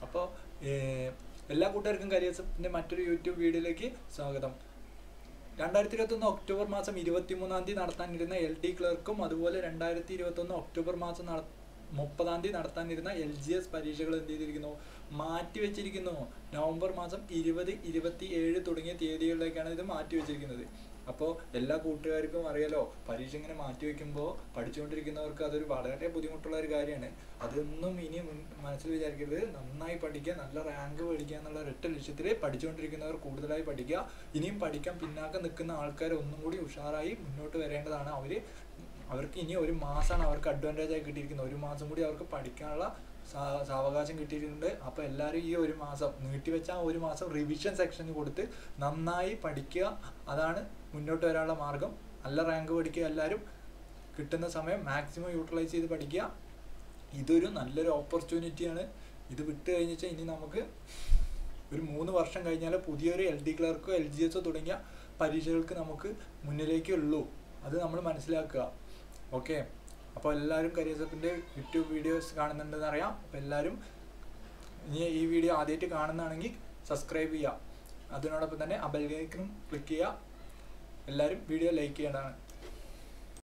അപ്പോൾ എല്ലാ കൂട്ടുകാർക്കും കരിയേഴ്സിൻ്റെ മറ്റൊരു യൂട്യൂബ് വീഡിയോയിലേക്ക് സ്വാഗതം. 2021 ഒക്ടോബർ മാസം 23-ാം തീയതി നടത്താനിരുന്ന LD ക്ലർക്കും അതുപോലെ 2021 ഒക്ടോബർ മാസം 30-ാം തീയതി നടത്താനിരുന്ന LGS പരീക്ഷകൾ എന്ത് ചെയ്തിരിക്കുന്നു, മാറ്റിവെച്ചിരിക്കുന്നു. നവംബർ മാസം 20, 27 തുടങ്ങിയ തീയതികളിലേക്കാണ് ഇത് മാറ്റിവെച്ചിരിക്കുന്നത്. അപ്പോൾ എല്ലാ കൂട്ടുകാർക്കും അറിയാലോ, പരീക്ഷ ഇങ്ങനെ മാറ്റിവെക്കുമ്പോൾ പഠിച്ചുകൊണ്ടിരിക്കുന്നവർക്ക് അതൊരു വളരെ ബുദ്ധിമുട്ടുള്ള ഒരു കാര്യമാണ്. അതൊന്നും ഇനി മനസ്സിൽ വിചാരിക്കരുത്. നന്നായി പഠിക്കുക, നല്ല റാങ്ക് മേടിക്കുക എന്നുള്ള ഒരൊറ്റ ലക്ഷ്യത്തിൽ പഠിച്ചുകൊണ്ടിരിക്കുന്നവർ കൂടുതലായി പഠിക്കുക. ഇനിയും പഠിക്കാൻ പിന്നാക്കം നിൽക്കുന്ന ആൾക്കാർ ഒന്നും കൂടി ഉഷാറായി മുന്നോട്ട് വരേണ്ടതാണ്. അവർക്ക് ഇനി ഒരു മാസമാണ് അവർക്ക് അഡ്വാൻറ്റേജ് ആയി കിട്ടിയിരിക്കുന്നത്. ഒരു മാസം കൂടി അവർക്ക് പഠിക്കാനുള്ള സാവകാശം കിട്ടിയിട്ടുണ്ട്. അപ്പോൾ എല്ലാവരും ഈ ഒരു മാസം നീട്ടിവെച്ച ആ ഒരു മാസം റിവിഷൻ സെക്ഷന് കൊടുത്ത് നന്നായി പഠിക്കുക. അതാണ് മുന്നോട്ട് വരാനുള്ള മാർഗം. നല്ല റാങ്ക് പഠിക്കുക. എല്ലാവരും കിട്ടുന്ന സമയം മാക്സിമം യൂട്ടിലൈസ് ചെയ്ത് പഠിക്കുക. ഇതൊരു നല്ലൊരു ഓപ്പർച്യൂണിറ്റിയാണ്. ഇത് വിട്ട് കഴിഞ്ഞാൽ ഇനി നമുക്ക് ഒരു 3 വർഷം കഴിഞ്ഞാൽ പുതിയൊരു LD ക്ലർക്കോ LGS തുടങ്ങിയ പരീക്ഷകൾക്ക് നമുക്ക് മുന്നിലേക്കേ ഉള്ളൂ. അത് നമ്മൾ മനസ്സിലാക്കുക. ഓക്കെ, അപ്പോൾ എല്ലാവരും കരിയേഴ്സിൻ്റെ യൂട്യൂബ് വീഡിയോസ് കാണുന്നുണ്ടെന്ന് അറിയാം. അപ്പോൾ എല്ലാവരും ഇനി ഈ വീഡിയോ ആദ്യമായിട്ട് കാണുന്നതാണെങ്കിൽ സബ്സ്ക്രൈബ് ചെയ്യുക. അതിനോടൊപ്പം തന്നെ ആ ബെൽ ഐക്കണും ക്ലിക്ക് ചെയ്യുക. എല്ലാവരും വീഡിയോ ലൈക്ക് ചെയ്യേണ്ടതാണ്.